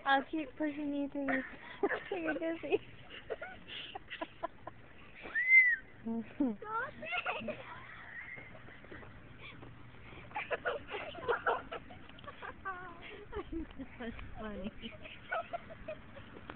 I'll keep pushing you till you're dizzy. That's funny.